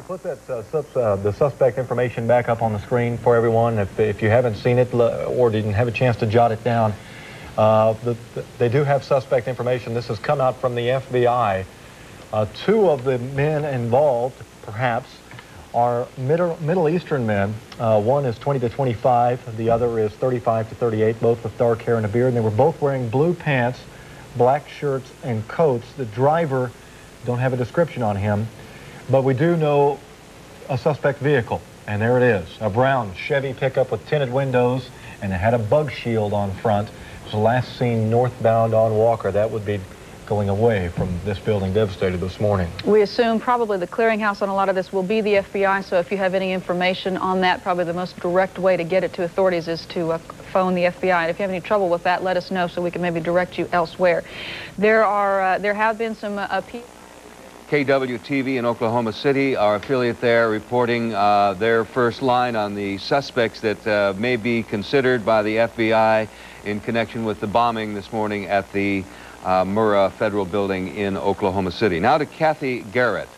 Put that the suspect information back up on the screen for everyone if you haven't seen it or didn't have a chance to jot it down. They do have suspect information. This has come out from the FBI. Two of the men involved, perhaps, are Middle Eastern men. One is 20 to 25. The other is 35 to 38, both with dark hair and a beard. And they were both wearing blue pants, black shirts, and coats. The driver, don't have a description on him. But we do know a suspect vehicle, and there it is, a brown Chevy pickup with tinted windows, and it had a bug shield on front. It was last seen northbound on Walker. That would be going away from this building devastated this morning. We assume probably the clearinghouse on a lot of this will be the FBI, so if you have any information on that, probably the most direct way to get it to authorities is to phone the FBI. And if you have any trouble with that, let us know so we can maybe direct you elsewhere. There have been some people. KWTV in Oklahoma City, our affiliate there, reporting their first line on the suspects that may be considered by the FBI in connection with the bombing this morning at the Murrah Federal Building in Oklahoma City. Now to Kathy Garrett.